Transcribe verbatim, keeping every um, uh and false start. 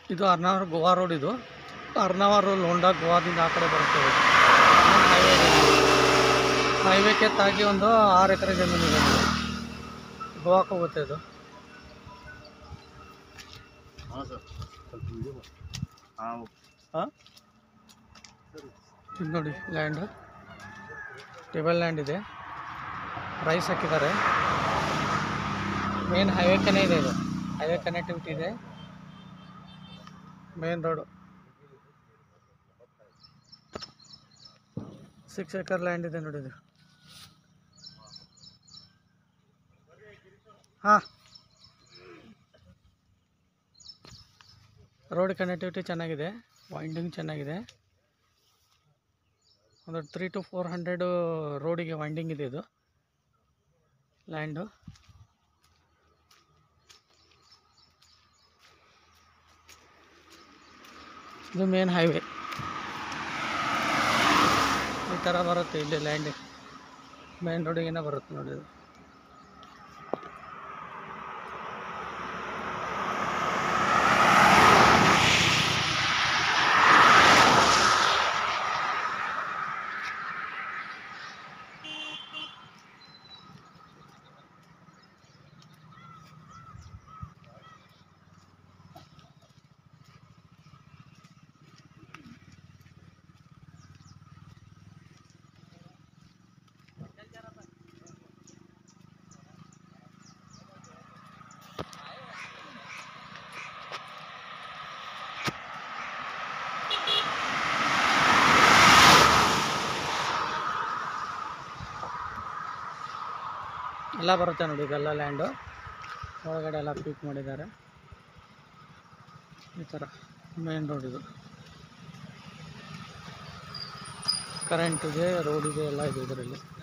ಇದು ಅರ್ನಾವರ ಗೋವಾ ರೋಡ್. ಇದು ಅರ್ನಾವರ ಲೋಂಡಾ ಗೋವಾದಿಂದ ಆ ಕಡೆ ಬರುತ್ತೆ. ಹೈವೇ ಹೈವೇಕ್ಕೆ ತಾಗಿ ಒಂದು ಆರು ಎಕರೆ ಜಮೀನು ಇದೆ. ಗೋವಾಕ್ಕೆ ಹೋಗುತ್ತೆ ಇದು. ಹಾಂ ಸರ್, ಸ್ವಲ್ಪ ವಿಡಿಯೋ ಹಾಂ ಹಾಂ ಇದು ನೋಡಿ ಲ್ಯಾಂಡ್, ಟೇಬಲ್ ಲ್ಯಾಂಡ್ ಇದೆ. ರೈಸ್ ಹಾಕಿದ್ದಾರೆ. ಮೇನ್ ಹೈವೇಕ್ಕೇ ಇದೆ ಇದು. ಹೈವೇ ಕನೆಕ್ಟಿವಿಟಿ ಇದೆ. Main road. Six acre land ಇದೆ ನೋಡಿ ಇದು. ಹಾಂ, ರೋಡ್ ಕನೆಕ್ಟಿವಿಟಿ ಚೆನ್ನಾಗಿದೆ, ವೈಂಡಿಂಗ್ ಚೆನ್ನಾಗಿದೆ. ಒಂದು ತ್ರೀ ಟು ಫೋರ್ ಹಂಡ್ರೆಡು ರೋಡಿಗೆ ವೈಂಡಿಂಗ್ ಇದೆ ಇದು ಲ್ಯಾಂಡು. ಇದು ಮೇನ್ ಹೈವೇ ಈ ಥರ ಬರುತ್ತೆ. ಇಲ್ಲಿ ಲ್ಯಾಂಡ್ ಮೇನ್ ರೋಡಿಗೇನೆ ಬರುತ್ತೆ ನೋಡಿ ಇದು. ಎಲ್ಲ ಬರುತ್ತೆ ನೋಡಿ ಇದೆಲ್ಲ ಲ್ಯಾಂಡು. ಒಳಗಡೆ ಎಲ್ಲ ಪೀಕ್ ಮಾಡಿದ್ದಾರೆ. ಈ ಥರ ಮೇನ್ ರೋಡ್ ಇದು. ಕರೆಂಟ್ ಇದೆ, ರೋಡ್ ಇದೆ, ಎಲ್ಲ ಇದೆ ಇದರಲ್ಲಿ.